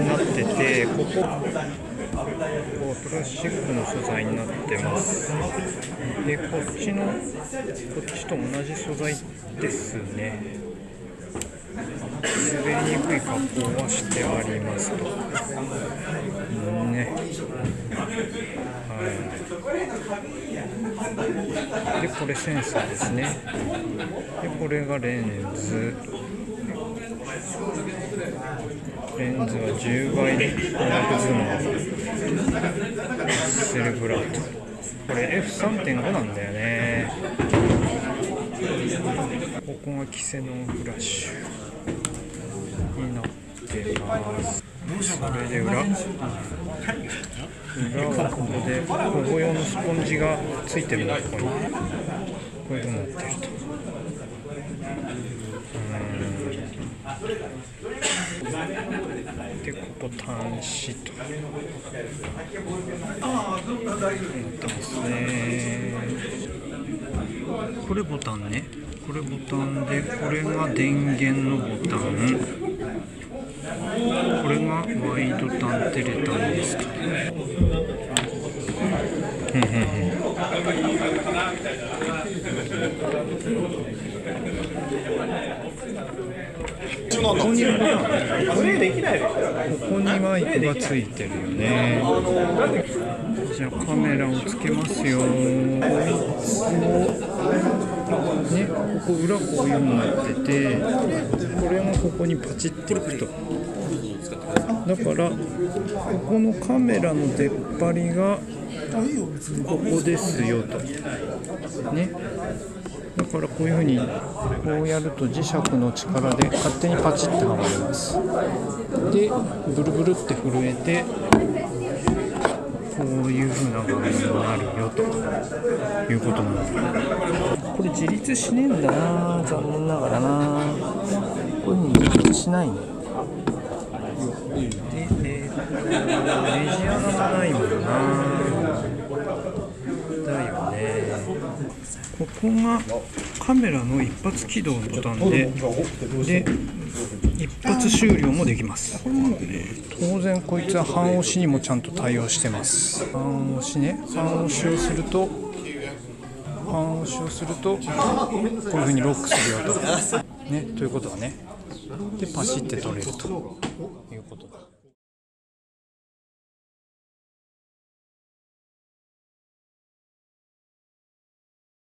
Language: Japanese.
なってて、ここプラスチックの素材になってます。で、こっちと同じ素材ですね。滑りにくい加工はしてありますと。ね。はい。で、これセンサーですね。で、これがレンズ。レンズは10倍で長くズームセルブラウト。これ F3.5 なんだよね。ここがキセノンフラッシュになってます。それで裏はここで保護用のスポンジがついてるの。ここにこういうふうになってると。で、ここ端子となってますね。これボタンね。これボタンで、これが電源のボタン。これがワイドタンテレタンですと。ここにマイクがついてるよね。じゃあカメラをつけますよ。ね、ここ裏こういうのになってて、これがここにパチッていくと。だからここのカメラの出っ張りがここですよと。ね。だからこういうふうにこうやると磁石の力で勝手にパチッてはまります。でブルブルって震えてこういうふうな画面になるよということなんです。これ自立しねえんだな、残念ながらな。こういうふうに自立しないね。で、ネジ穴もないもんな。だよね。ここがカメラの一発起動のボタンで一発終了もできます。当然こいつは半押しにもちゃんと対応してます。半押しね。半押しをするとこういう風にロックするよとね。ということはね。でパシッて取れるということだ。